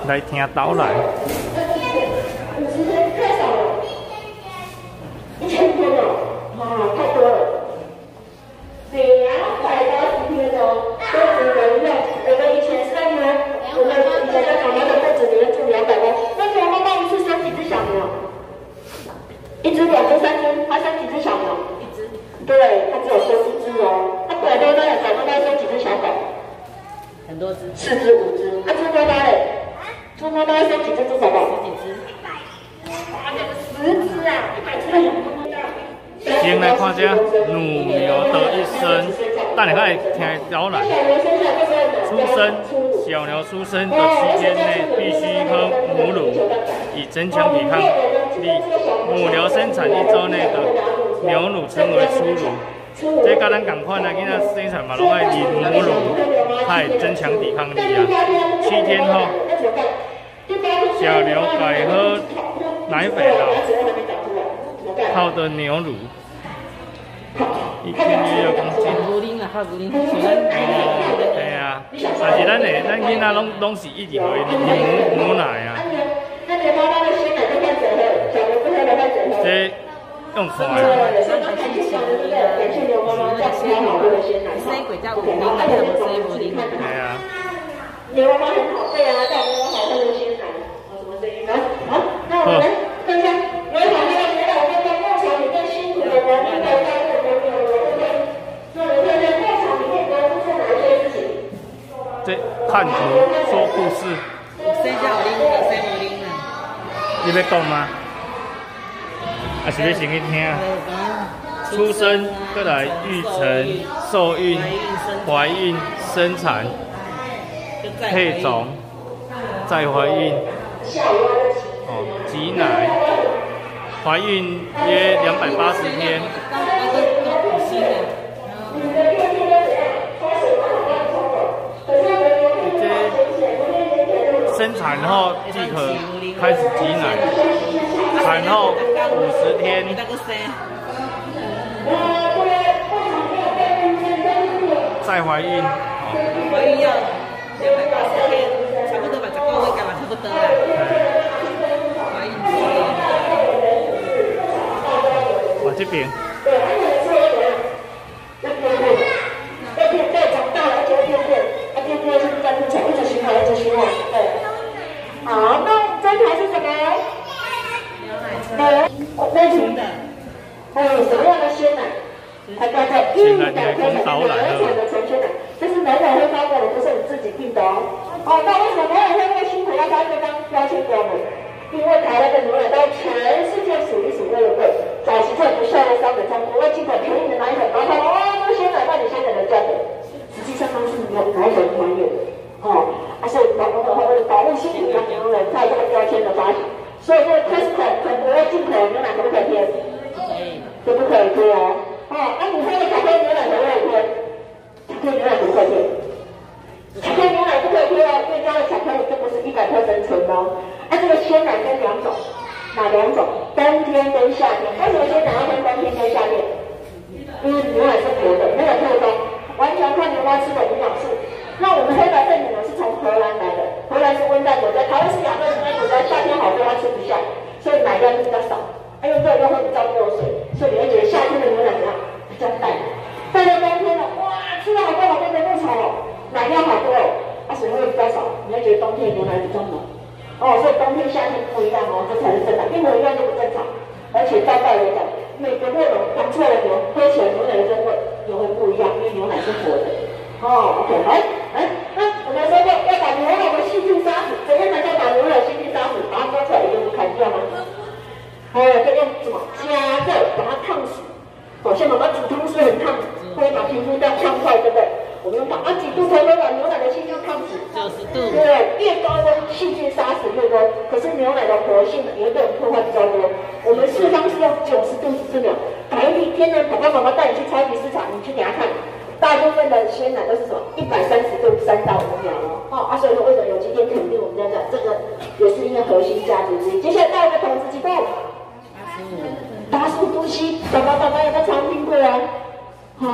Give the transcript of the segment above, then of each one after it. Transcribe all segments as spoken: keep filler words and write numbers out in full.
来听导览。 五十天太少了，一千天了，哇，太多了。两百八十天哦，都只能用我们以前三年，我们以前在妈妈的肚子里面住两百多，那时候妈妈一次生几只小牛？一只、两只、三只，她生几只小牛？一只。对，她只有生一只哦。她百多单的小妈妈生几只小狗？很多只。四只、五只。啊，猪妈妈嘞？猪妈妈生几只猪宝宝？十几只。十只啊，一百只有多大？ 先来看这乳牛的一生，但你可以听导览。出生，小牛出生的期间内必须喝母乳，以增强抵抗力。母牛生产一周内的牛乳称为初乳。这跟咱同款啊，囡仔生产嘛，拢爱饮母乳，它会增强抵抗力啊。七天后，小牛改喝奶粉了，泡的牛乳。一天约六公斤。牛奶啊，泡牛奶。哦，对啊，但是咱的咱囡仔拢拢是一直喝母母奶啊。这用看的。对啊。 牛妈妈很好，对啊，但牛妈妈好喝的鲜奶，哦，什么声音？好，那我们来看一下，我们好那个学长，我们在牧场里面辛苦的人，应该在做什么？那我们在牧场里面呢，做哪些事情？ 这看图说故事。 生下有拎的，生无拎的。 你要讲吗？还是要先去听？出生，再来育成、受孕、怀孕、生产、配种、再怀孕，哦，挤奶，怀孕约两百八十天。这生产后即可开始挤奶，产后五十天。再怀孕，哦， 怀孕要两百八十天，差不多把十个月干嘛差不多啦。怀孕期间。 我这边。 对，而且是有点，那变变，那变变长大了，而且变变，那变变是在牧场一直循环，一直循环，对。好，那这台是什么？牛奶。那纯的。哦，什么样的鲜奶？它叫做一百克的牛奶的纯鲜奶，这是农委会发过的，不是你自己定的哦。哦，那为什么农委会那么辛苦要发这张标签给我们？因为台湾的牛奶在全世界数一数二的贵，早期在不孝的商人从国外进口便宜的奶粉，然后他们哦，这鲜奶卖你鲜奶的价格，实际上它是牛奶粉专业的哦，而且农委会为了保护辛苦的牛人，才有这个标签的发行，所以这个 Costco 从国外进口的牛奶可不可以贴？可不可以贴哦？哦，那你喝的巧克力牛奶可不可以贴？巧克力牛奶可不可以贴？巧克力牛奶不可以贴哦，因为加了巧克力，这不是一百克生纯的哦。那、啊、这个鲜奶分两种，哪两种？冬天跟夏天。为什么鲜奶要分冬天跟夏天？因为牛奶是活的，没有特装，完全看牛妈吃的营养素。那我们黑白配牛奶是从荷兰来的，荷兰是温带国家，台湾是亚热带国家，夏天好热，它吃不下，所以奶量就比较少。还有热又会比较多水，所以你会觉得夏天的牛奶怎样？比较淡。到了冬天了，哇，吃了好多好多的牧草哦，奶量好多哦，啊水会比较少，你会觉得冬天牛奶比较浓。哦，所以冬天夏天不一样哦，这才是正常，一模一样就不正常。而且照道理讲，每个热龙刚出来的牛喝起来牛奶的真味也会不一样，因为牛奶是活的。哦 ，OK， 来来，那我们说过要把牛奶的细菌杀死，怎样才叫把牛奶细菌杀死？把它剥出来，有砍掉吗？哦，再用什么加热把它烫死？好像妈妈煮汤是很烫，会把皮肤这样烫坏，对不对？我们用把啊几度才能把牛奶的细菌烫死？ 九十度。 对，越高温细菌杀死越多，可是牛奶的活性也会被我们破坏比较多。我们四方是用九十度十四秒，百一天呢，爸爸妈妈带你去超级市场，你去给他看，大部分的鲜奶都是什么一百三十度三到五秒哦。哦啊，所以说为什么有今天肯定我们在讲这个也是因为核心价值之一。接下来到一个桶子几度？八十五度 C， 爸爸爸爸有没有常听过啊？好、哦，咱们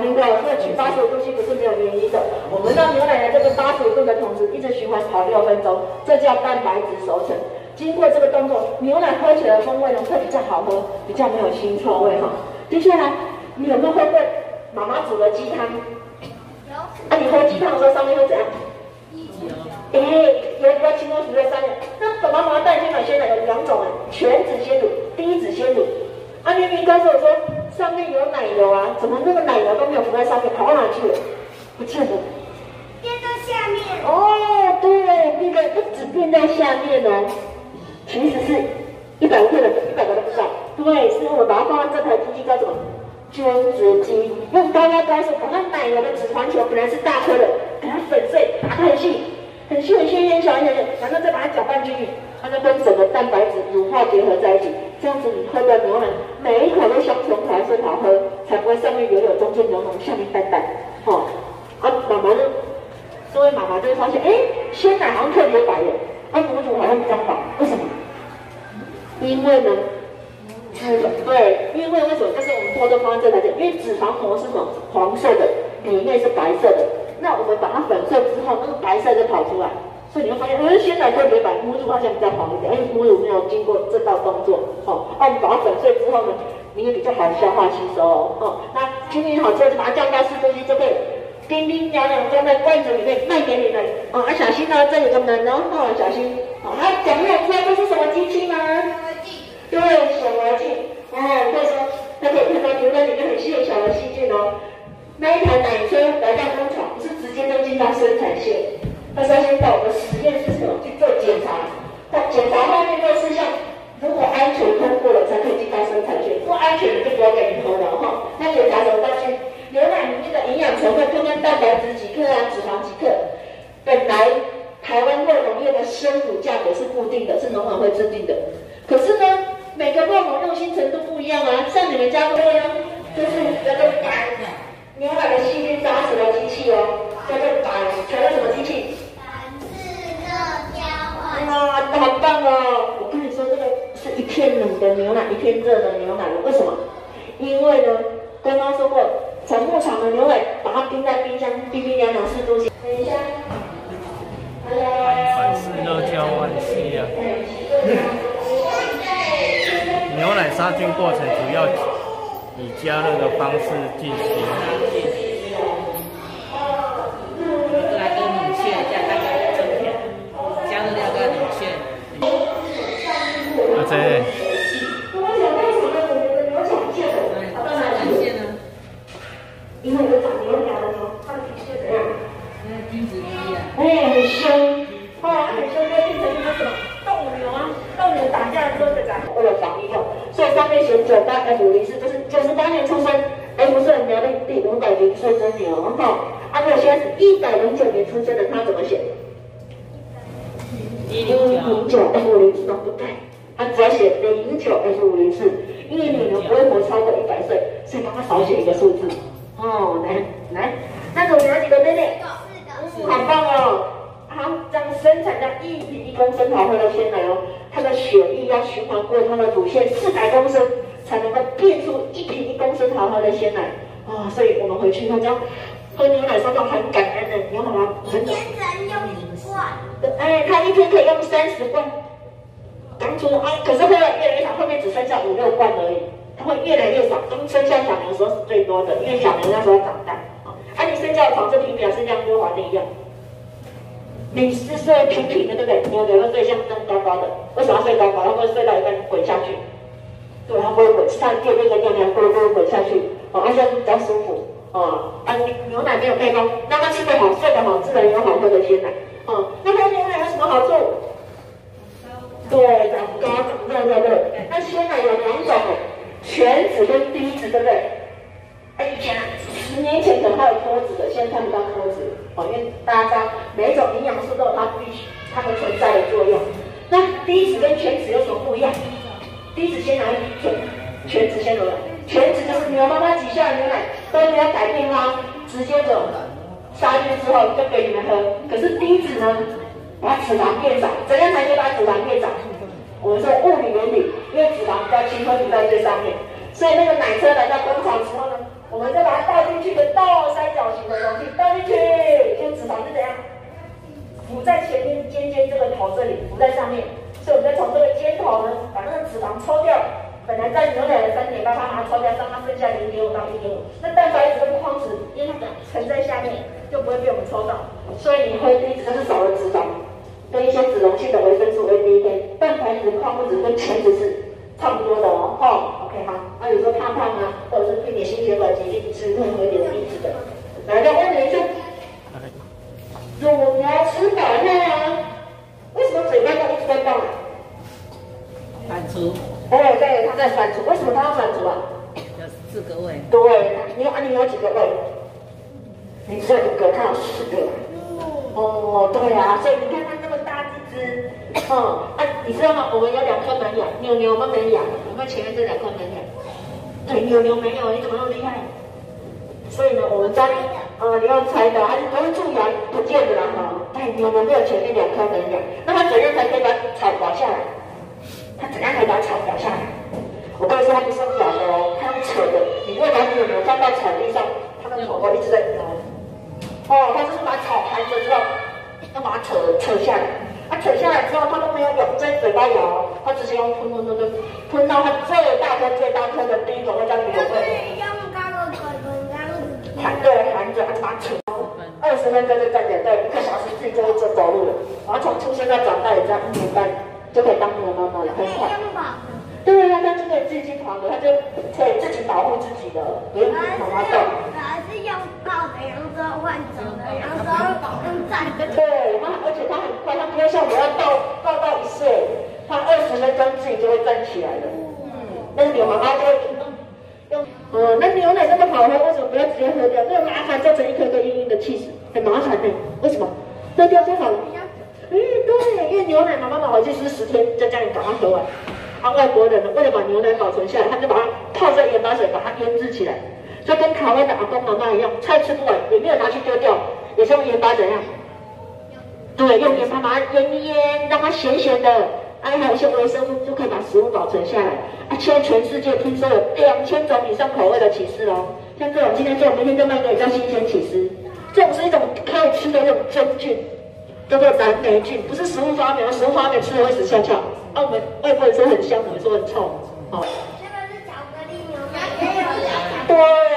明白了，所以取八十五度 C 不是没有原因的。我们让牛奶的这个八十五度的同时，一直循环跑六分钟，这叫蛋白质熟成。经过这个动作，牛奶喝起来的风味呢会比较好喝，比较没有腥臭味哈。接下来，你有没有喝过妈妈煮的鸡汤？有。啊，你喝鸡汤的时候上面会怎样？哎，有比较轻松熟在上面。那爸爸妈妈带鲜奶鲜奶有两种哎，全脂鲜乳、低脂鲜乳。啊，明明告诉我说上面有奶油啊，怎么那个奶油都没有浮在上面，跑到哪去了？不见了。 变在下面。 哦，对，变在不止变在下面哦，其实是一百克的，一百个都不到。对，是我把它放在这台机器叫什么？捐脂机，用高压高速把它奶油的脂肪球本来是大颗的，给它粉碎，打得很细，很细很细很小很小，然后再把它搅拌均匀，它就跟整个蛋白质乳化结合在一起，这样子你喝的牛奶每一口都香醇好顺好喝，才不会上面油油中间浓浓下面淡淡。哦，啊，妈妈就，各位妈妈就会发现，哎，鲜奶好像特别白耶，啊，母乳好像比较薄，为什么？因为呢。脂对，因为为什么？就是我们偷偷放在这台，因为脂肪膜是什么？黄色的，里面是白色的。那我们把它粉碎之后，那个白色就跑出来，所以你会发现，呃，鲜奶特别白，母乳好像比较黄一点，因为母乳没有经过这道动作。哦，那我们把它粉碎之后呢，你也比较好消化吸收哦。哦，那均匀好之后，就把它降到四度 C 就可以叮叮两两装在罐子里面卖给你们。哦，啊，小心呢，这有个门哦，哦，小心。好，那讲没有知道这是什么机器吗？对，显微镜，哦，或者说它可以看到牛奶里面很细很小的细菌哦。那一台奶车来到工厂，不是直接就进到生产线，它是要先到我们实验室去做检查。那检查后面这个事项，如果安全通过了，才可以进到生产线。不安全的就不要给你喝了哈。那检查什么东西？牛奶里面的营养成分，看看蛋白质几克啊，脂肪几克。本来台湾肉农业的生乳价格是固定的，是农委会制定的。可是呢，每个肉农用心程度不一样啊，像你们家的呢，就是叫做白牛奶的细菌杀死的机器哦，叫做白，采用什么机器？ 反式热交换。 哇，好棒哦！我跟你说，这个是一片冷的牛奶，一片热的牛奶，为什么？因为呢，刚刚说过，从牧场的牛奶把它冰在冰箱，冰冰凉凉四度 C。等一下。 反式热交换器啊。牛奶杀菌过程主要以加热的方式进行。 来个冷却，加那个蒸片，加热那个冷却。 啊，这。 因为有长牛角的牛，它的皮屑怎样？ 那金子皮啊。 哎，很凶，哦，很凶，就变成一个什么斗牛啊？斗牛打架的时候的感觉，为了防御用，所以上面写九八 F 五零四，就是九十八年出生 ，F 是苗栗第五百零岁之牛哈。啊，如果现在是一百零九年出生的，他怎么写？一零九 F 五零四都不对，他只要写零九 F 五零四，因为女牛不会活超过一百岁，所以帮他少写一个数字。哦，来来，那种了解的妹妹，嗯，好棒哦！好，这样生产这样一瓶一公升好喝的鲜奶哦，它的血液要循环过它的乳腺四百公升，才能够变出一瓶一公升好喝的鲜奶哦。所以我们回去后就喝牛奶时候很感恩的，牛奶很一天只能用一罐。 哎，他一天可以用三十罐。当初啊，可是后来越来越少，后面只剩下五六罐而已。它会越来越少，刚生下小牛的时候是最多的，因为小牛那时候长大。啊，你生下的草这皮表是像溜滑梯一样，你是睡平平的，对不对？牛牛的睡像登高高的，为什么要睡高高？它会睡到一半滚下去，对，它不会滚，是它垫那个尿尿咕噜咕噜滚下去，哦，而且比较舒服，哦，啊，牛奶没有配方，让它吃得好，睡得好，自然有好喝的鲜奶，哦，那喝牛奶有什么好处？对，长高长热，对不对？那鲜奶有两种。全脂跟低脂，对不对？哎，以前十年前可能还有脱脂的，现在看不到脱脂哦，因为大家知道每一种营养素都有它必须它们存在的作用。那低脂跟全脂有什么不一样？低脂鲜奶全全脂鲜牛奶，全脂就是牛妈妈挤下的牛奶都没有改变啦，直接的杀菌之后就给你们喝。可是低脂呢，把脂肪变少，怎样才可以把脂肪变少？我们说物理原理，因为脂肪比较轻，会浮在最上面，所以那个奶车来到工厂之后呢，我们就把它倒进进去一个倒三角形的容器，倒进去，就脂肪是怎样？浮在前面尖尖这个头这里，浮在上面，所以我们再从这个尖头呢，把那个脂肪抽掉。本来在牛奶的三点八，它把它抽掉，让它剩下零点五到一点五。那蛋白质跟矿质，因为它沉在下面，就不会被我们抽到。所以你喝低脂就是少了脂肪，跟一些脂溶性的维生素 A、D、K， 蛋白质、矿物质跟全脂是差不多的哦。哦 ，OK 好。那、啊、有时候胖胖啊，或者是避免心血管疾病，吃会喝一点低脂的。来，再问你一下，乳牛吃饱后啊，为什么嘴巴都一直在动啊？ 反刍。 哦，对，它在反刍。为什么它要反刍啊？ 有四个胃。 对，你有啊？你有几个胃？你只有一个，它有四个。哦，对啊，所以你看它那么大只只，嗯，啊，你知道吗？我们有两颗门牙，牛牛们没养，有没有前面这两颗门牙？对，牛牛没有，你怎么那么厉害？所以呢，我们家呃，你要猜的，还是都是蛀牙不见的啦哈。哎，牛牛没有前面两颗门牙，那它怎样才可以把草拔下来？它怎样可以把草拔下来？我跟你说，它不是用咬的哦，它用扯的。你如果把牛牛放到草地上，它的头会一直在摇。哦，它就是把草含着之后，要把它扯扯下来。它、啊、扯下来之后，它都没有咬在嘴巴咬，它直接用吞吞吞吞吞到它最大颗最大颗的第一种，会叫牛胃。含对含着，它就把它扯。二十分钟就站起来，对，一个小时自己就会走走路了。然后从出生到长大，也这样一年半就可以当牛妈妈了，很快。对啊，它就可以自己去跑的，它就可以自己保护自己的，不用妈妈动。 还是用抱的，然后之后换走的，然后之后用站的。 对，它而且它很快，它不会像我要抱抱到一岁，它二十分钟自己就会站起来的。嗯，但是牛妈妈就会用，呃，那牛奶那么好喝，为什么不要直接喝掉？那么麻烦，做成一颗颗硬硬的气死，很麻烦的。为什么？喝掉就好了。嗯，对，因为牛奶妈妈买回去是十天，就叫你赶快喝完。啊，外国人呢，为了把牛奶保存下来，他就把它泡在盐巴水，把它腌制起来。所以跟台湾的阿公妈妈一样，菜吃不完也没有拿去丢掉，也是用盐巴怎样？对，用盐巴把它腌一腌，让它咸咸的，啊，还有一些维生素就可以把食物保存下来。啊，现在全世界听说有两千种以上口味的起司哦，像这种今天做，明天就卖给你叫新鲜起司，这种是一种可以吃的那种真菌。叫做蓝莓菌，不是食物发霉，食物发霉吃了会死翘翘。啊，我们外国人说很香，我们说很臭。哦， 这个是巧克力牛奶，也有对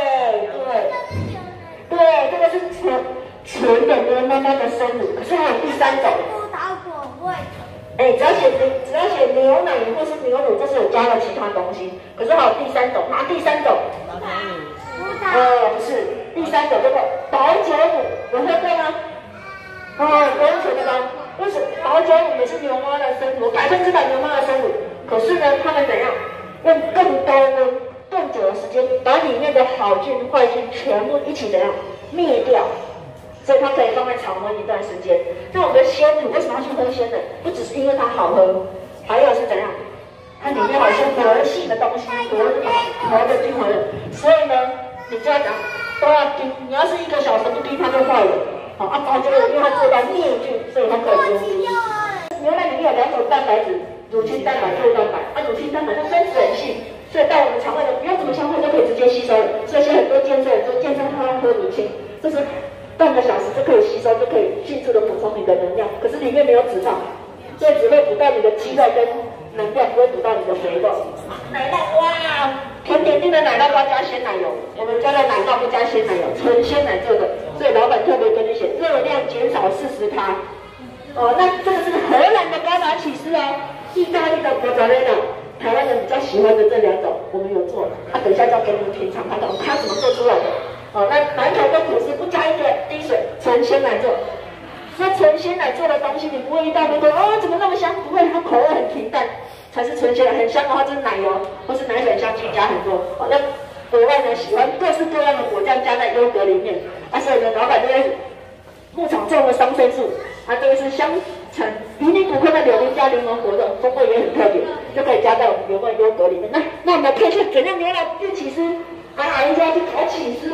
对对，这个是纯纯的牛妈妈的生乳，可是还有第三种。 葡萄果味。 哎，只要写只要写牛奶或是牛乳，就是有加了其他东西。可是还有第三种，哪第三种？ 葡萄。 呃，不是，第三种叫做保酒乳，有喝过吗？哦，不用钱的吧？为什么保酒乳也是牛妈的生乳，百分之百牛妈的生乳？可是呢，他们怎样用更高温、更久的时间，把里面的好菌、坏菌全部一起怎样灭掉？所以它可以放在常温一段时间。那我们的鲜乳为什么要去喝鲜奶？不只是因为它好喝，还有是怎样？它里面有一些活性的东西，活活的菌活的，所以呢，你就要讲都要滴。你要是一个小时不滴，它就坏了。好，啊，保酒乳因为它做到灭菌，所以它可以用。牛奶里面有两种蛋白质，乳清蛋白、酪蛋白。啊，乳清蛋白它分子很细，所以到我们肠胃的不用怎么消化就可以直接吸收了。所以现在很多健身人做健身，他要喝乳清，这是半个小时就可以吸收，就可以迅速的补充你的能量。可是里面没有脂肪，所以只会补到你的肌肉跟能量，不会补到你的肥肉。奶酪哇！甜点店的奶酪都要加鲜奶油，我们家的奶酪不加鲜奶油，纯鲜奶做的，所以老板特别跟你写热量减少四十趴。哦，那这个是荷兰的高达起司哦，意大利的摩扎雷拉，台湾人比较喜欢的这两种，我们有做。啊，等一下就要给你们品尝看看它怎么做出来的。哦，那奶头跟吐司不加一个滴水，纯鲜奶做。那纯鲜奶做的东西，你不会一大堆说哦怎么那么香？不会，它口味很平淡。才是纯鲜的，很香的话就是奶油或是奶粉香精加很多。好、哦，那国外呢喜欢各式各样的果酱加在优格里面，啊，所以呢老板就会牧场种的桑葚树，啊，这个是香橙、比尼古坤的柳丁加柠檬果肉，风味也很特别，就可以加在我们原味优格里面。那那我们来看一下怎样牛奶变起司，啊，阿姨就要去烤起司